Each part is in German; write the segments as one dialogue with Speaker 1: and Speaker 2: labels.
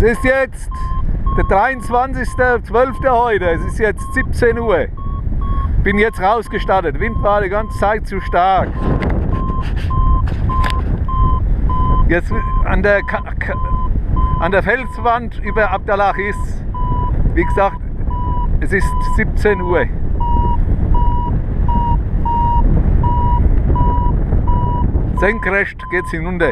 Speaker 1: ist jetzt der 23.12. heute. Es ist jetzt 17 Uhr. Bin jetzt rausgestartet. Wind war die ganze Zeit zu stark. Jetzt an der Felswand über Abdalachis. Wie gesagt, es ist 17 Uhr. Senkrecht geht es hinunter.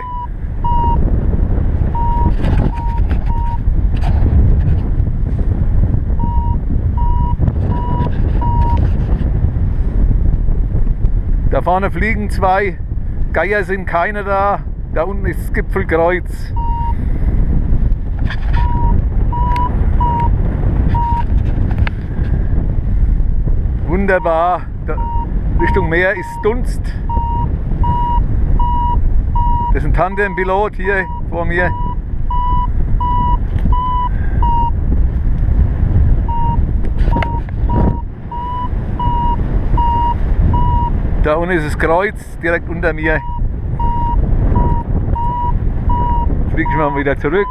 Speaker 1: Da vorne fliegen zwei, Geier sind keine da. Da unten ist das Gipfelkreuz. Wunderbar. Da Richtung Meer ist Dunst. Das ist ein Tandempilot hier vor mir. Da unten ist das Kreuz direkt unter mir. Jetzt fliege ich mal wieder zurück.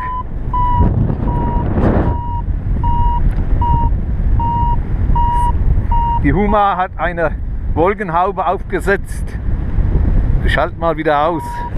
Speaker 1: Die Huma hat eine Wolkenhaube aufgesetzt. Ich schalte mal wieder aus.